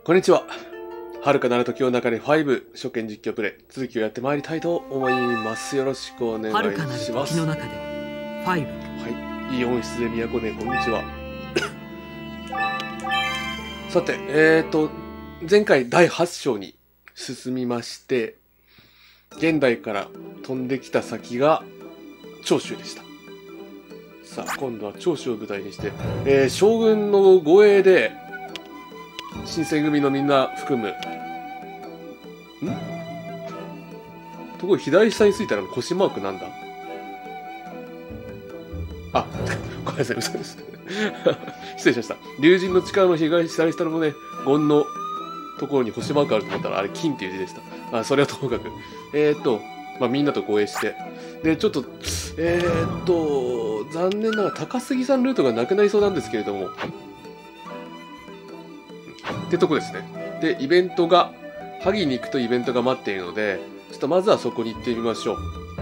こんにちは。遥かなる時の中で5初見実況プレイ続きをやってまいりたいと思います。よろしくお願いします。 遥かなる時の中で5。はい、 いい音質で都ね、こんにちは。さて、前回第8章に進みまして、現代から飛んできた先が長州でした。さあ、今度は長州を舞台にして、将軍の護衛で、新選組のみんな含む、ところ左下についたら星マークなんだ。あ、ごめんなさい、嘘です。失礼しました。龍神の力の左下のね、権のところに星マークあると思ったら、あれ金っていう字でした。それはともかく。みんなと護衛して。で、ちょっと、残念ながら高杉さんルートがなくなりそうなんですけれども。ってとこですね。で、イベントが、萩に行くとイベントが待っているので、ちょっとまずはそこに行ってみましょう。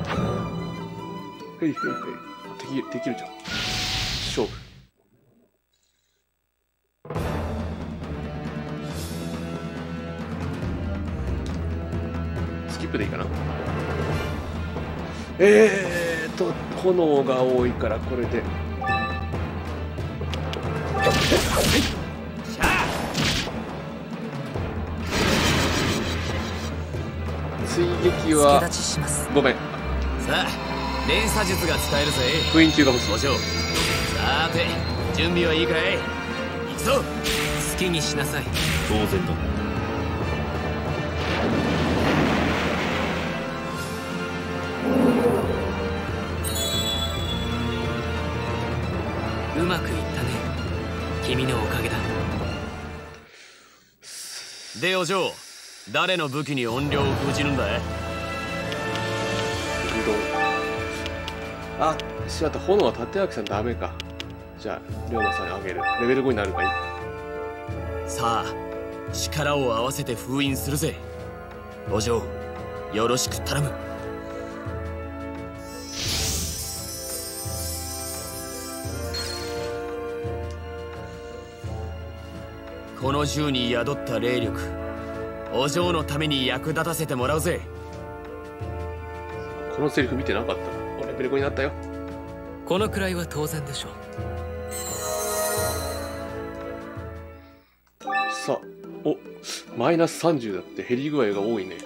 へいへいへい。できるじゃん。勝負。スキップでいいかな。炎が多いからこれで。追撃はごめん。 さあ、連鎖術が使えるぜ。 封印球が欲しい。 さて、準備はいいかい？行くぞ。好きにしなさい。当然だ。うまくいったね。君のおかげだ。で、お嬢、誰の武器に怨霊を封じるんだい？ あ、しまった。炎は立脇さんダメか。じゃあ、龍馬さんにあげる。レベル5になるかい。 さあ、力を合わせて封印するぜ。お嬢、よろしく頼む。この銃に宿った霊力、お嬢のために役立たせてもらうぜ。 このセリフ見てなかったな。レベル5になったよ。 このくらいは当然でしょう。 さあ、お、マイナス30だって減り具合が多いね。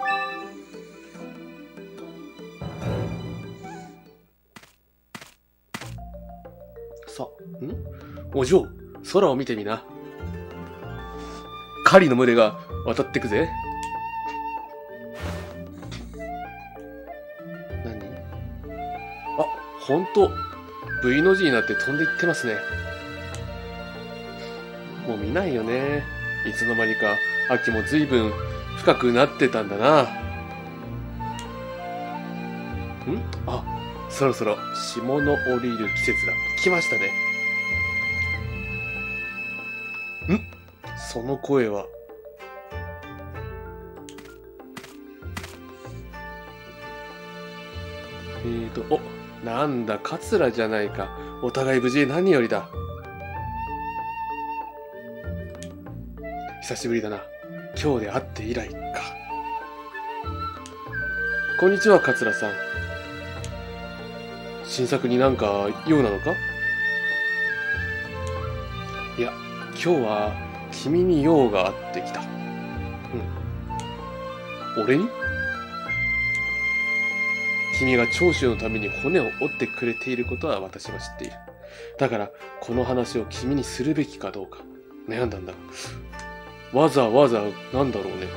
さあ、お嬢、空を見てみな。狩りの群れが渡ってくぜ。何？あ、ほんと V の字になって飛んでいってますね。もう見ないよね。いつの間にか秋も随分深くなってたんだな。あ、そろそろ霜の降りる季節だ。来ましたね。その声は。お、なんだ、桂じゃないか。お互い無事で何よりだ。久しぶりだな。今日で会って以来か。こんにちは、桂さん。新作になんか用なのか？いや、今日は君に用があってきた。俺に？君が長州のために骨を折ってくれていることは私は知っている。だから、この話を君にするべきかどうか悩んだんだ。わざわざなんだろうね。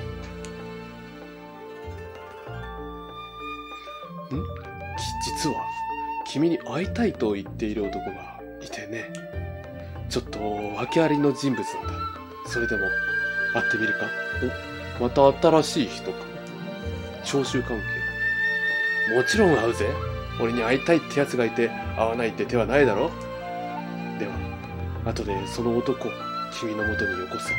実は、君に会いたいと言っている男がいてね。ちょっと訳ありの人物なんだ。それでも、会ってみるか？お、また新しい人か。長州関係。もちろん会うぜ。俺に会いたいってやつがいて、会わないって手はないだろ。では、後でその男を君の元によこそう。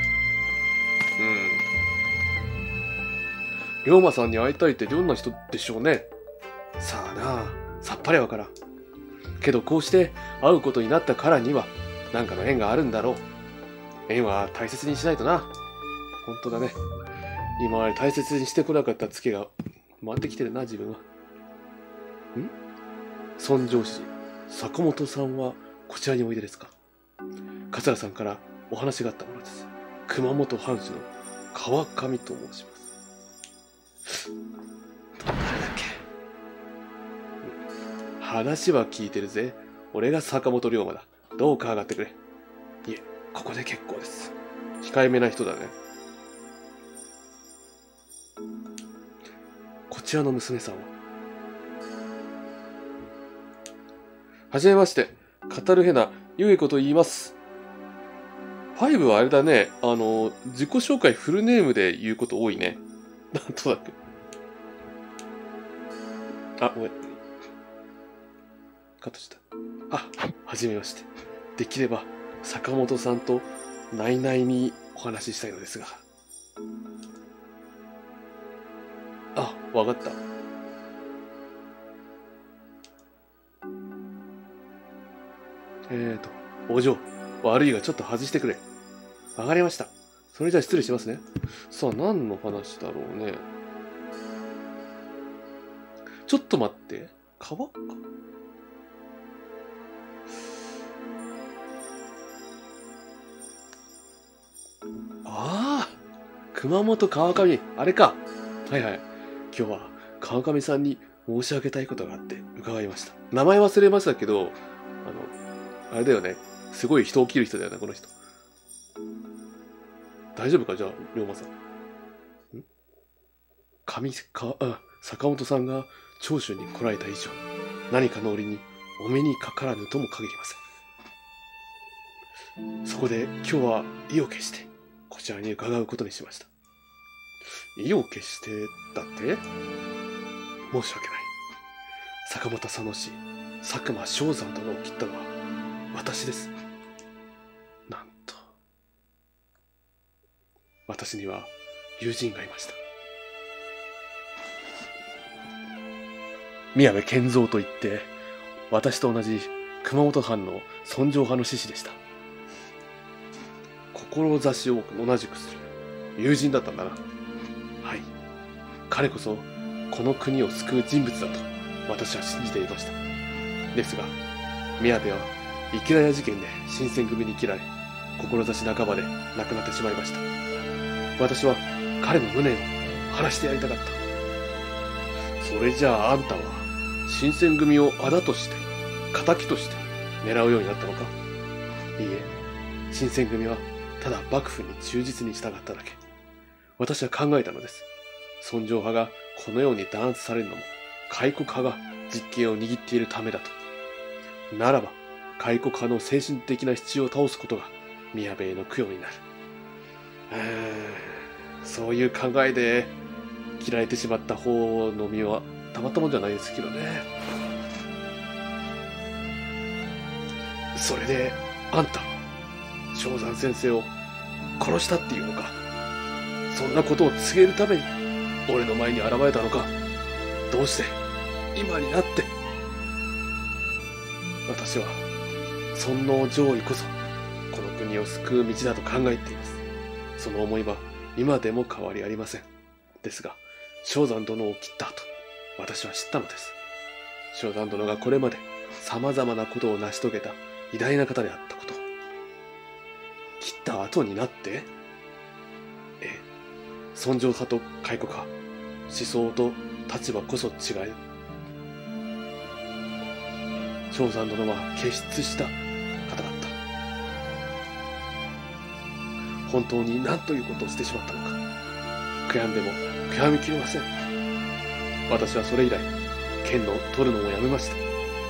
龍馬さんに会いたいってどんな人でしょうね。さあなあ、さっぱりわからん。けどこうして会うことになったからには、なんかの縁があるんだろう。縁は大切にしないとな。 本当だね。今まで大切にしてこなかったツケが回ってきてるな、自分は。尊上司、坂本さんはこちらにおいでですか？桂さんからお話があったものです。熊本藩主の川上と申します。誰だっけ？話は聞いてるぜ。俺が坂本龍馬だ。どうか上がってくれ。いえ、ここで結構です。控えめな人だね。こちらの娘さんは？はじめまして。カルヘナ、ゆえ子と言います。5はあれだね。自己紹介フルネームで言うこと多いね。なんとなく。あ、ごめん。カットした。はじめまして。できれば、坂本さんと内々にお話ししたいのですが。わかった。お嬢、悪いがちょっと外してくれ。わかりました。それじゃあ失礼しますね。さあ、何の話だろうね。ちょっと待って。川か。熊本川上、あれか。はいはい。今日は川上さんに申し上げたいことがあって伺いました。名前忘れましたけど、あれだよね。すごい人を切る人だよね、この人。大丈夫かじゃあ、龍馬さん。坂本さんが長州に来られた以上、何かの折にお目にかからぬとも限りません。そこで今日は意を決して、こちらに伺うことにしました。意を決してだって？申し訳ない。坂本佐野氏、佐久間象山殿を切ったのは私です。なんと。私には友人がいました。宮部健三といって、私と同じ熊本藩の尊上派の志士でした。志を同じくする友人だったんだな。はい。彼こそこの国を救う人物だと私は信じていました。ですが、宮部は池田屋事件で新選組に切られ、志半ばで亡くなってしまいました。私は彼の無念を晴らしてやりたかった。それじゃああんたは新選組を仇として、仇として狙うようになったのか？いいえ、新選組はただ幕府に忠実に従っただけ。私は考えたのです。尊上派がこのように弾圧されるのも、開国派が実権を握っているためだと。ならば、開国派の精神的な支柱を倒すことが宮部への供養になる。そういう考えで切られてしまった方の身はたまったもんじゃないですけどね。それであんた象山先生を殺したっていうのか？そんなことを告げるために俺の前に現れたのか？どうして今になって？私は尊王攘夷こそこの国を救う道だと考えています。その思いは今でも変わりありません。ですが象山殿を切った後、私は知ったのです。象山殿がこれまで様々なことを成し遂げた偉大な方であったこと。切った後になって？尊上派と開国派、思想と立場こそ違い、象山殿は傑出した方だった。本当に何ということをしてしまったのか、悔やんでも悔やみきれません。私はそれ以来剣の取るのもやめました。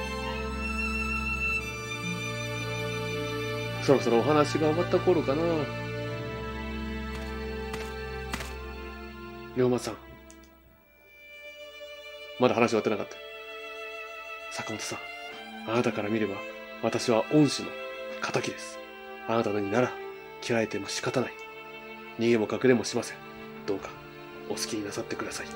そろそろお話が終わった頃かな。龍馬さん、まだ話終わってなかった。坂本さん、あなたから見れば私は恩師の仇です。あなたになら切られても仕方ない。逃げも隠れもしません。どうかお好きになさってくださ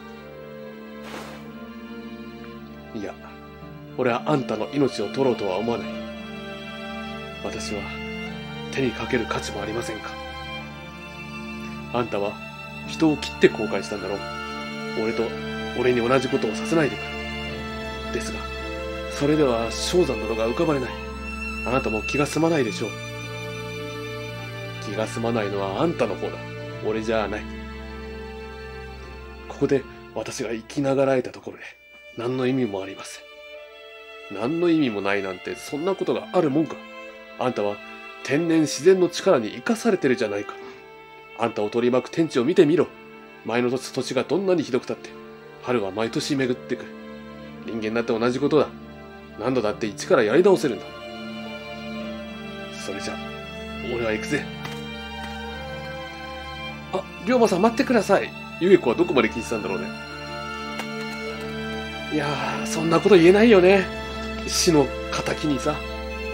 い。いや、俺はあんたの命を取ろうとは思わない。私は手にかける価値もありませんか？ あんたは人を切って後悔したんだろう。俺に同じことをさせないでくれ。ですが、それでは蕭山殿が浮かばれない。あなたも気が済まないでしょう。気が済まないのはあんたの方だ。俺じゃない。ここで私が生きながらえたところで何の意味もありません。何の意味もないなんてそんなことがあるもんか。あんたは天然自然の力に生かされてるじゃないか。あんたを取り巻く天地を見てみろ。前の土地がどんなにひどくたって春は毎年巡ってくる。人間だって同じことだ。何度だって一からやり直せるんだ。それじゃ俺は行くぜ。あ、龍馬さん待ってください。ゆえ子はどこまで聞いてたんだろうね。いやー、そんなこと言えないよね。死の仇にさ。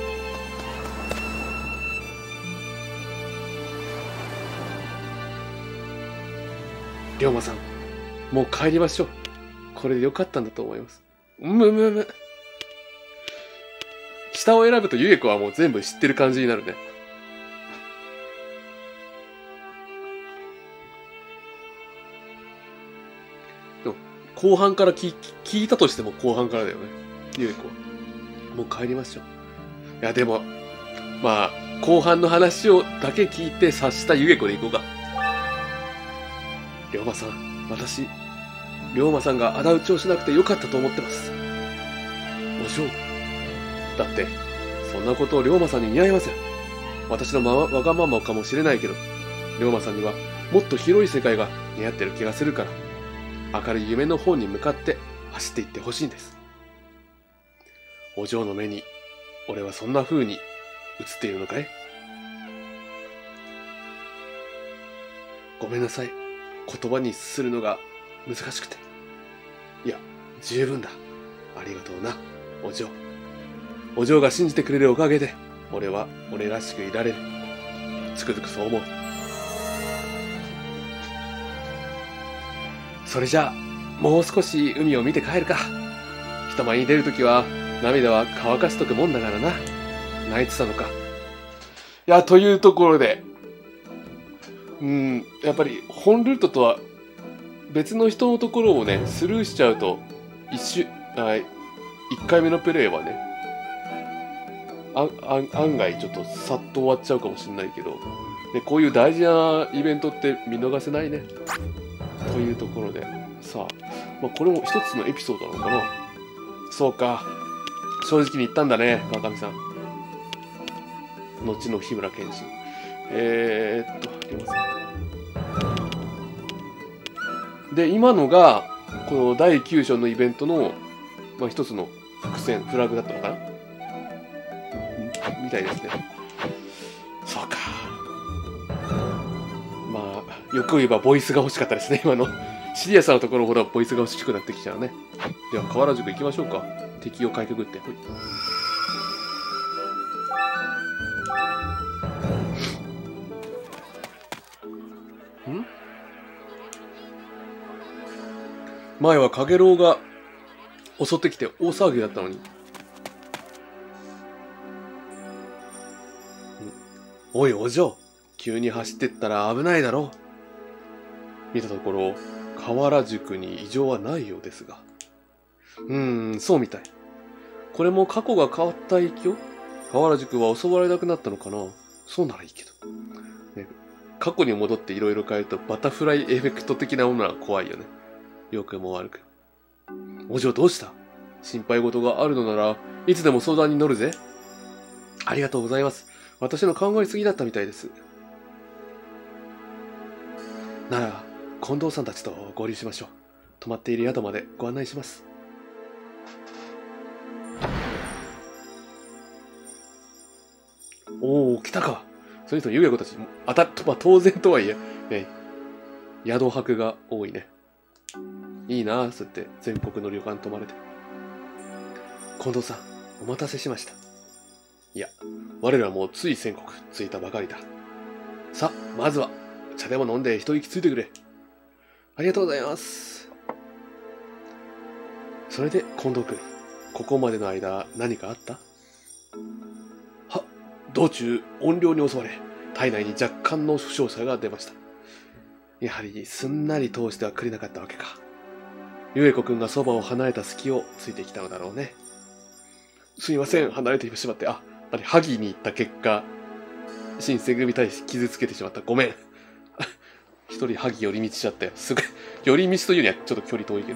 龍馬さん、もう帰りましょう。これでよかったんだと思います。下を選ぶとゆえ子はもう全部知ってる感じになるね。でも後半から聞いたとしても後半からだよね。ゆえ子は。もう帰りましょう。いやでも、まあ、後半の話をだけ聞いて察したゆえ子でいこうか。龍馬さん、私、龍馬さんが仇討ちをしなくてよかったと思ってます。お嬢。だって、そんなことを龍馬さんに似合いません。私のわがままかもしれないけど、龍馬さんにはもっと広い世界が似合ってる気がするから、明るい夢の方に向かって走っていってほしいんです。お嬢の目に、俺はそんな風に映っているのかい？ごめんなさい。言葉にするのが難しくて。いや、十分だ。ありがとうな、お嬢。お嬢が信じてくれるおかげで、俺は俺らしくいられる。つくづくそう思う。それじゃあ、もう少し海を見て帰るか。人前に出るときは、涙は乾かしとくもんだからな。泣いてたのか。いや、というところで、やっぱり本ルートとは別の人のところをね、スルーしちゃうと、1回目のプレイはね、案外ちょっとさっと終わっちゃうかもしれないけど、でこういう大事なイベントって見逃せないね。というところで、さあ、これも一つのエピソードなのかな。そうか。正直に言ったんだね、川上さん。後の日村健信。で、今のが、この第9章のイベントの、一つの伏線、フラグだったのかなみたいですね。そうか。よく言えばボイスが欲しかったですね、今の。シリアスなところほどボイスが欲しくなってきちゃうね。では、河原宿行きましょうか。敵をかいくぐって。ほい。前はカゲロウが襲ってきて大騒ぎだったのに。おいお嬢、急に走ってったら危ないだろう。見たところ、河原宿に異常はないようですが。そうみたい。これも過去が変わった影響？河原宿は襲われなくなったのかな？そうならいいけど。ね、過去に戻っていろいろ変えるとバタフライエフェクト的なものは怖いよね。良くも悪く。お嬢どうした？心配事があるのならいつでも相談に乗るぜ。ありがとうございます。私の考えすぎだったみたいです。なら近藤さんたちと合流しましょう。泊まっている宿までご案内します。おお、来たか。それと優也子たち当然とはいえ、ね、宿泊が多いね。いいなあ、そうやって全国の旅館泊まれて。近藤さん、お待たせしました。いや、我らもつい仙国着いたばかりだ。さ、まずは茶でも飲んで一息ついてくれ。ありがとうございます。それで近藤君、ここまでの間何かあった？道中怨霊に襲われ体内に若干の負傷者が出ました。 やはりすんなり通してはくれなかったわけか。ゆえこくんがそばを離れた隙をついてきたのだろうね。すいません、離れてしまって。ハギに行った結果、新選組対し傷つけてしまった。ごめん。一人ハギ寄り道しちゃったよ。すごい。寄り道というにはちょっと距離遠いけど。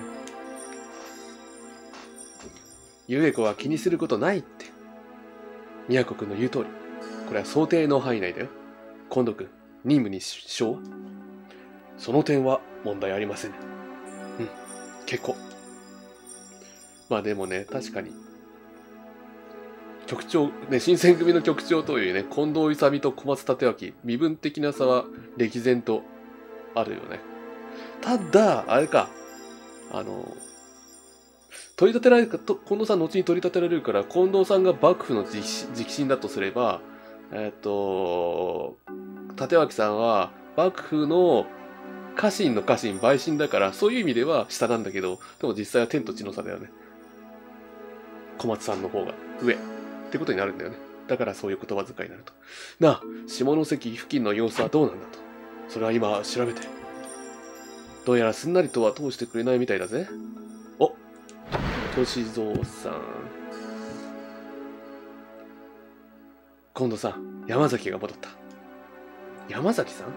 ゆえこは気にすることないって。みやこくんの言う通り。これは想定の範囲内だよ。今度くん、任務に支障は？その点は問題ありません。結構。まあでもね、確かに。局長、ね、新選組の局長というね、近藤勇と小松立脇、身分的な差は歴然とあるよね。ただ、あれか、取り立てられるか、近藤さん後に取り立てられるから、近藤さんが幕府の直臣だとすれば、立脇さんは幕府の家臣の家臣、陪臣だから、そういう意味では下なんだけど、でも実際は天と地の差だよね。小松さんの方が上。ってことになるんだよね。だからそういう言葉遣いになると。なあ、下関付近の様子はどうなんだと。それは今調べて。どうやらすんなりとは通してくれないみたいだぜ。お、歳三さん。今度さ、山崎が戻った。山崎さん？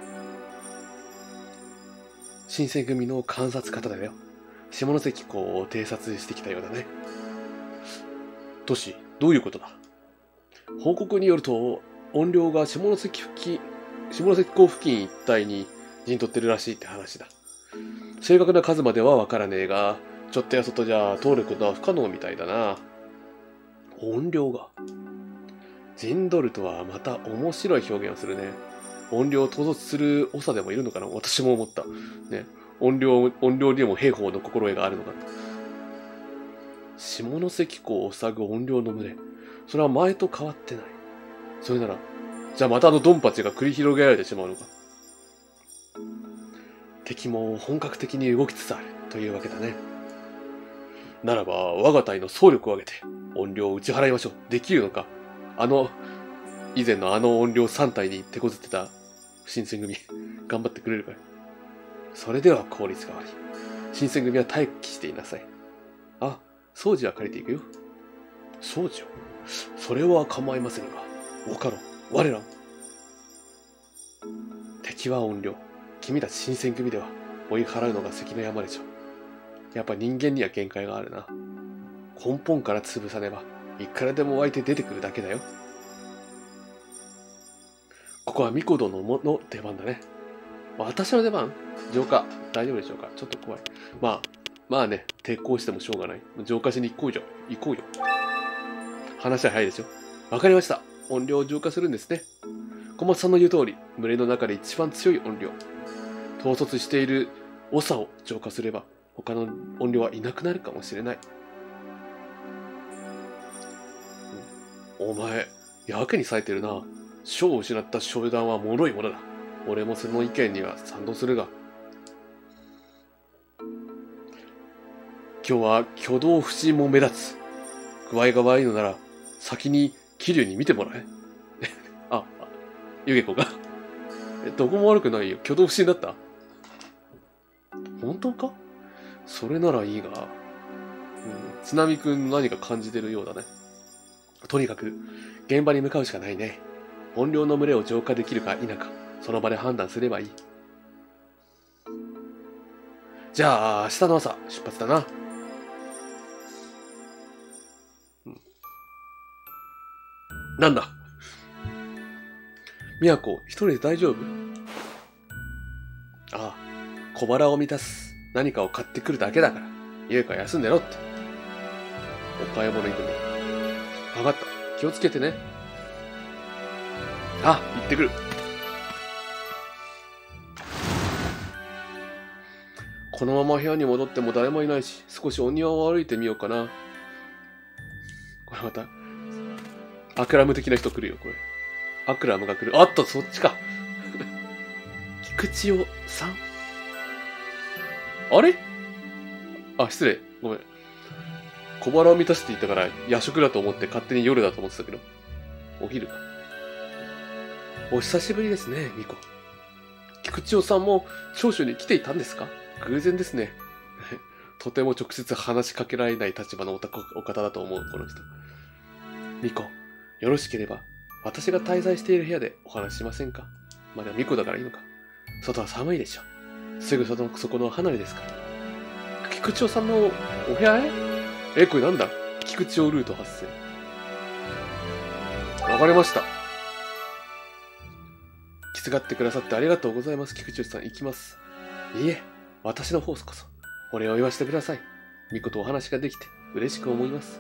新選組の観察方だよ。下関港を偵察してきたようだね。トシ、どういうことだ？報告によると、怨霊が下関港付近一帯に陣取ってるらしいって話だ。正確な数まではわからねえが、ちょっとやそとじゃ通ることは不可能みたいだな。怨霊が陣取るとはまた面白い表現をするね。怨霊を統率する長でもいるのかな？私も思った。ね。怨霊にも兵法の心得があるのかな。下関港を塞ぐ怨霊の群れ。それは前と変わってない。それなら、じゃあまたドンパチが繰り広げられてしまうのか。敵も本格的に動きつつあるというわけだね。ならば、我が隊の総力を挙げて、怨霊を打ち払いましょう。できるのか？以前の怨霊3体に手こずってた新選組、頑張ってくれるかい？それでは効率が悪い。新選組は待機していなさい。掃除は借りていくよ。掃除を？それは構いませんが。おかろ、我ら。敵は怨霊。君たち新選組では追い払うのが関の山でしょう。やっぱ人間には限界があるな。根本から潰さねば、いくらでも湧いて出てくるだけだよ。ここは巫女殿の出番だね。私の出番？浄化、大丈夫でしょうか？ちょっと怖い。まあね、抵抗してもしょうがない。浄化しに行こうよ。話は早いでしょ。わかりました。怨霊を浄化するんですね。小松さんの言う通り、群れの中で一番強い怨霊。統率している長を浄化すれば、他の怨霊はいなくなるかもしれない。お前、やけに冴えてるな。将を失った集団は脆いものだ。俺もその意見には賛同するが。今日は挙動不審も目立つ。具合が悪いのなら、先に桐生に見てもらえ。ゆげ子が。どこも悪くないよ。挙動不審だった？本当か？それならいいが。津波くん何か感じてるようだね。とにかく、現場に向かうしかないね。怨霊の群れを浄化できるか否か、その場で判断すればいい。じゃあ、明日の朝、出発だな。なんだ？みやこ、一人で大丈夫？小腹を満たす。何かを買ってくるだけだから。ゆうか休んでろって。お買い物行くんだ。分かった。気をつけてね。行ってくる。このまま部屋に戻っても誰もいないし、少しお庭を歩いてみようかな。これまた、アクラム的な人来るよ、これ。アクラムが来る。そっちか。菊千代さん？あれ？失礼。ごめん。小腹を満たしていたから夜食だと思って勝手に夜だと思ってたけど。お昼か。お久しぶりですね、ミコ。 菊千代さんも長州に来ていたんですか？偶然ですね。とても直接話しかけられない立場のお方だと思う、この人。ミコ、よろしければ、私が滞在している部屋でお話ししませんか？まあでもミコだからいいのか。外は寒いでしょ。すぐそこの離れですから。菊千代さんのお部屋へ？これなんだ？菊千代ルート発生。わかりました。きつがってくださってありがとうございます。菊千代さん、行きます。いいえ、私の方こそ、お礼を言わせてください。ミコとお話ができて嬉しく思います。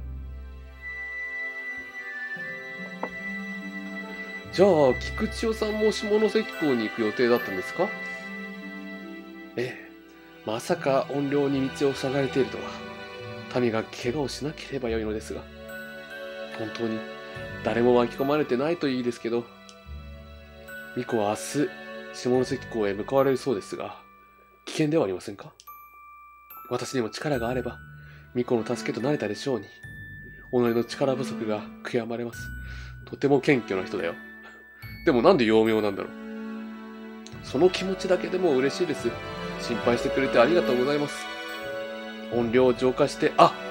じゃあ、菊千代さんも下関港に行く予定だったんですか？ええ。まさか怨霊に道を塞がれているとは。民が怪我をしなければよいのですが。本当に誰も巻き込まれてないといいですけど。ミコは明日、下関港へ向かわれるそうですが、危険ではありませんか？私にも力があれば、ミコの助けとなれたでしょうに。己の力不足が悔やまれます。とても謙虚な人だよ。でもなんで幼名なんだろう。その気持ちだけでも嬉しいです。心配してくれてありがとうございます。音量を浄化して、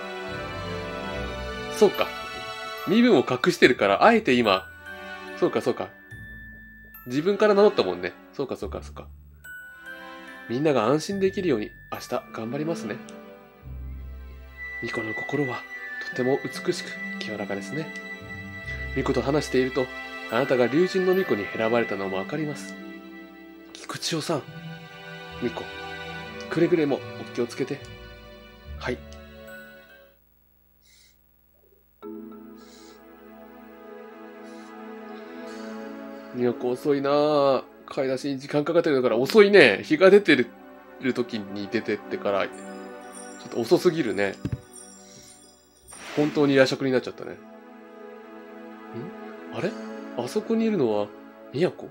そうか。身分を隠してるから、あえて今、そうか。自分から名乗ったもんね。そうか。みんなが安心できるように明日頑張りますね。ミコの心はとても美しく清らかですね。ミコと話していると、あなたが龍神のミコに選ばれたのもわかります。菊千代さん、ミコ、くれぐれもお気をつけて。はい。ミコ遅いなぁ。買い出しに時間かかってるから遅いね。日が出てる時に出てってから、ちょっと遅すぎるね。本当に夜食になっちゃったね。あれ？あそこにいるのは、宮子？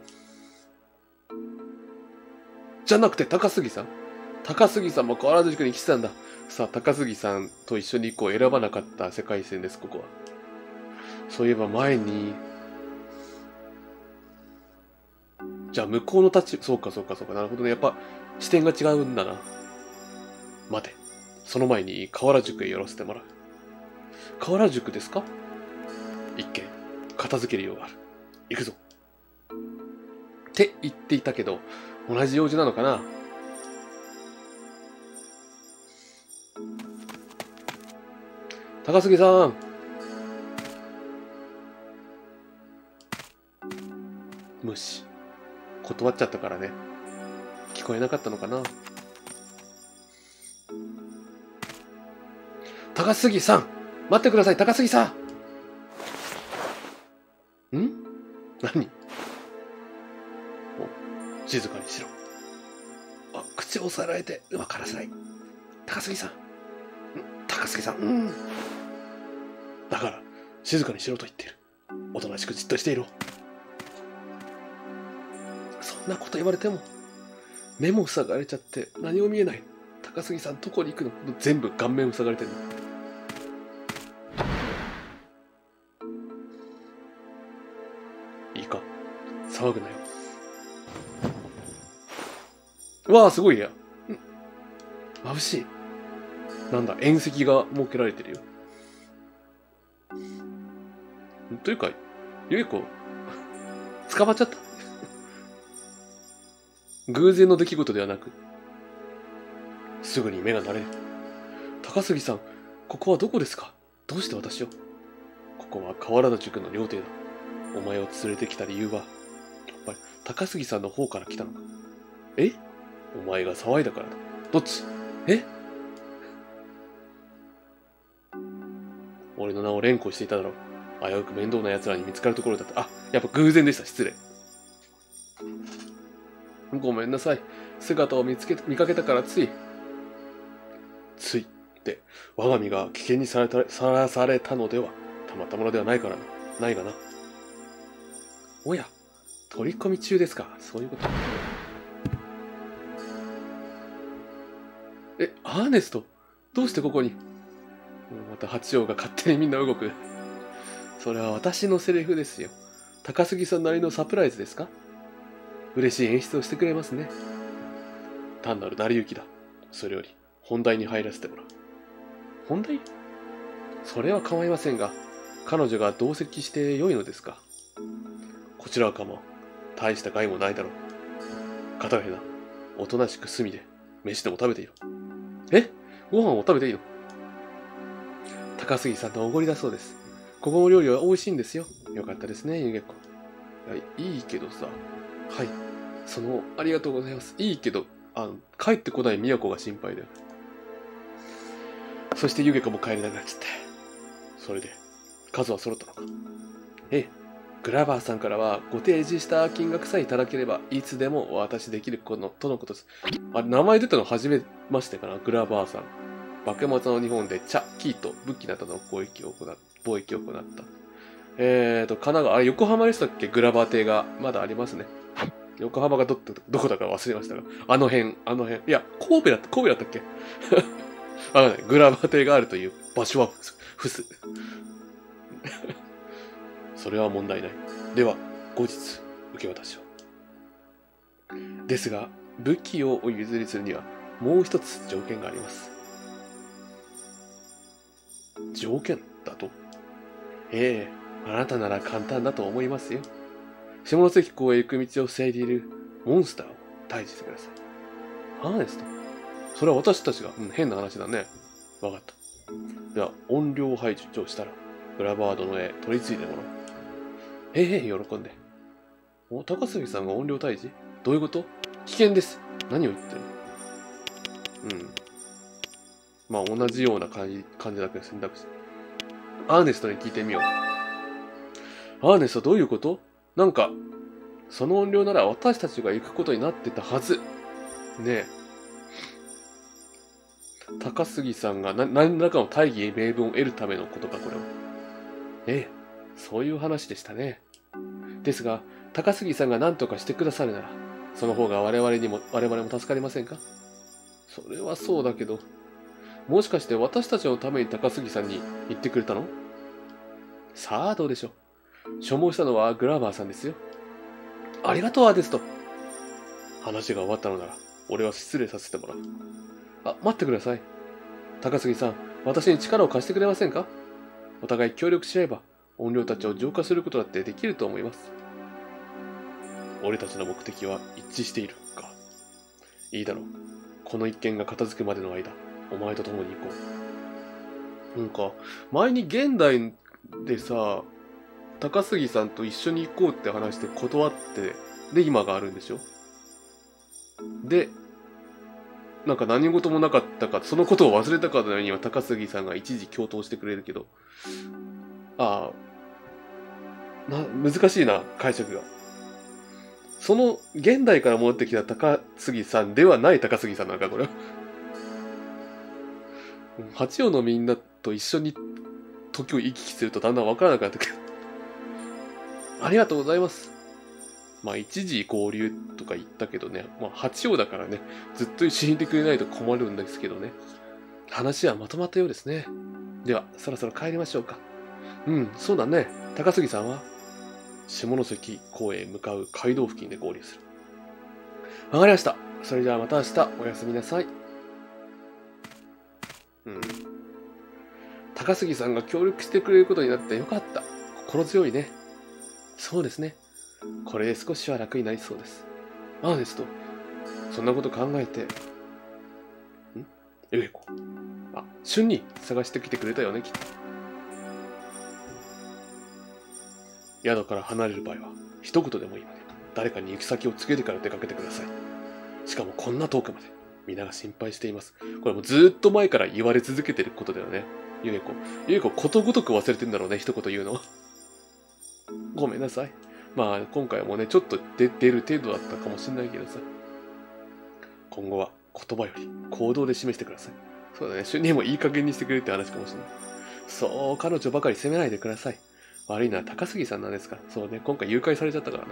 じゃなくて高杉さん？高杉さんも変わらず塾に来てたんだ。さあ、高杉さんと一緒に選ばなかった世界線です、ここは。そういえば前に、じゃあ向こうのそうか。なるほどね。やっぱ視点が違うんだな。待て。その前に河原塾へ寄らせてもらう。河原塾ですか？一見、片付けるようがある。行くぞ。って言っていたけど、同じ用事なのかな？高杉さん。無視。断っちゃったからね。聞こえなかったのかな？高杉さん！待ってください、高杉さん！何？静かにしろ。口を押さえられてうまからせない。高杉さん。だから、静かにしろと言っている。おとなしくじっとしていろ。そんなこと言われても、目も塞がれちゃって何も見えない。高杉さん、どこに行くの？全部顔面塞がれてるの。いいか、騒ぐなよ。わあ、すごいや。眩しい。なんだ、縁石が設けられてるよ。というか、ゆい子、捕まっちゃった。偶然の出来事ではなく、すぐに目が慣れる。高杉さん、ここはどこですか？どうして私を？ここは河原塾の料亭だ。お前を連れてきた理由は、やっぱり高杉さんの方から来たのか？お前が騒いだからだ。どっち？俺の名を連呼していただろう。危うく面倒な奴らに見つかるところだった。やっぱ偶然でした。失礼。ごめんなさい。姿を見かけたからついって我が身が危険にさらされたのではたまったものではないがな。おや、取り込み中ですか？そういうこと。アーネスト、どうしてここに？また八王が勝手にみんな動く。それは私のセリフですよ。高杉さんなりのサプライズですか？ 嬉しい演出をしてくれますね。単なる成り行きだ。それより、本題に入らせてもらう。本題？それは構いませんが、彼女が同席して良いのですか？こちらは構わん。大した害もないだろう。片桐な、おとなしく隅で、飯でも食べていいの？え？ご飯を食べていいの？高杉さんのおごりだそうです。ここの料理は美味しいんですよ。よかったですね、ゆげ子。いいけどさ。はい。ありがとうございます。いいけど、帰ってこない都が心配だよ。そしてゆげ子も帰れなくなっちゃった。それで、数は揃ったのか？ええ。グラバーさんからは、ご提示した金額さえいただければ、いつでもお渡しできるとのことです。名前出たの初めましてかな、グラバーさん。幕末の日本で茶、生と武器などの貿易を行った。神奈川、横浜でしたっけ？グラバー邸が。まだありますね。横浜がどこだか忘れましたが。あの辺。いや、神戸だったっけ？グラバー邸があるという場所は伏す。それは問題ない。では、後日、受け渡しを。ですが、武器をお譲りするには、もう一つ条件があります。条件だと？ええ、あなたなら簡単だと思いますよ。下関港へ行く道を塞いでいるモンスターを退治してください。ハーネスト？それは私たちが、変な話だね。わかった。では、音量排除をしたら、グラバー殿へ取り継いでもらおう。喜んで。高杉さんが音量退治？どういうこと？危険です。何を言ってる？まあ、同じような感じだけど選択肢。アーネストに聞いてみよう。アーネストどういうこと？なんか、その音量なら私たちが行くことになってたはず。ねえ。高杉さんが何らかの大義名分を得るためのことか、これは。ええ、そういう話でしたね。ですが、高杉さんが何とかしてくださるなら、その方が我々も助かりませんか？それはそうだけど、もしかして私たちのために高杉さんに言ってくれたの？さあ、どうでしょう。所望したのはグラバーさんですよ。ありがとう、アーティスト。話が終わったのなら、俺は失礼させてもらう。待ってください。高杉さん、私に力を貸してくれませんか？お互い協力し合えば、音量たちを浄化することだってできると思います。俺たちの目的は一致しているか。いいだろう。この一件が片付くまでの間、お前と共に行こう。なんか、前に現代でさ、高杉さんと一緒に行こうって話して断って、で、今があるんでしょ？で、なんか何事もなかったか、そのことを忘れたかのようには高杉さんが一時共闘してくれるけど、難しいな、解釈が。その、現代から戻ってきた高杉さんではない高杉さんなのか、これは。八王のみんなと一緒に時を行き来するとだんだんわからなくなってくる。ありがとうございます。まあ、一時合流とか言ったけどね。まあ、八王だからね、ずっと一緒にいてくれないと困るんですけどね。話はまとまったようですね。では、そろそろ帰りましょうか。そうだね。高杉さんは下関港へ向かう街道付近で合流する。わかりました。それじゃあまた明日おやすみなさい。高杉さんが協力してくれることになってよかった。心強いね。そうですね。これで少しは楽になりそうです。アーネスト、そんなこと考えて。エレコ。春に探してきてくれたよね、きっと。宿から離れる場合は、一言でもいいので、誰かに行き先を告げてから出かけてください。しかもこんな遠くまで、皆が心配しています。これもずっと前から言われ続けてることだよね。ゆえこことごとく忘れてんだろうね、一言言うの。ごめんなさい。まあ、今回もね、ちょっと出る程度だったかもしれないけどさ。今後は言葉より行動で示してください。そうだね、主任もいい加減にしてくれって話かもしれない。そう、彼女ばかり責めないでください。悪いのは高杉さんなんですから。そうね、今回誘拐されちゃったからな。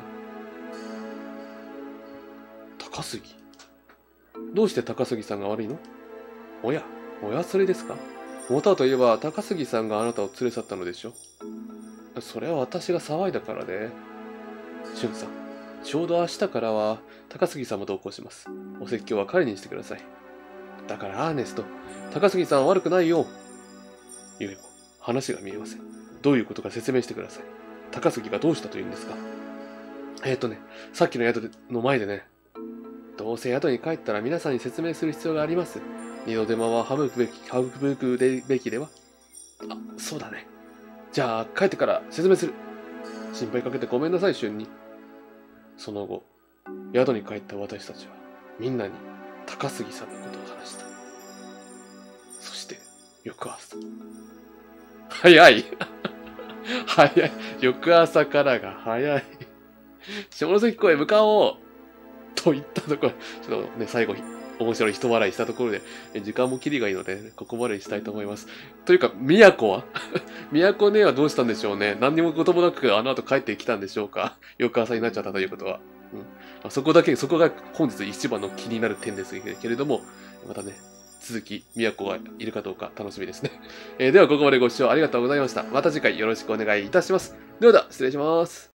高杉？どうして高杉さんが悪いの？おやそれですか？モタといえば高杉さんがあなたを連れ去ったのでしょ？それは私が騒いだからね。俊さん、 ちょうど明日からは高杉さんも同行します。お説教は彼にしてください。だからアーネスト、高杉さんは悪くないよ。ゆえも、話が見えません。どういうことか説明してください。高杉がどうしたというんですか？さっきの宿の前でね、どうせ宿に帰ったら皆さんに説明する必要があります。二度手間は省くべきでは？あ、そうだね。じゃあ帰ってから説明する。心配かけてごめんなさい、俊に。その後、宿に帰った私たちは、みんなに高杉さんのことを話した。そして、翌朝。早い早い。翌朝からが早い。下関港へ向かおうと言ったところ、ちょっとね、最後、面白い人笑いしたところで、時間もキリがいいので、ここまでにしたいと思います。というか、都は都ねはどうしたんでしょうね。何にもこともなく、あの後帰ってきたんでしょうか。翌朝になっちゃったということは。そこが本日一番の気になる点ですけれども、またね、続き、都がいるかどうか楽しみですね。では、ここまでご視聴ありがとうございました。また次回よろしくお願いいたします。では、失礼します。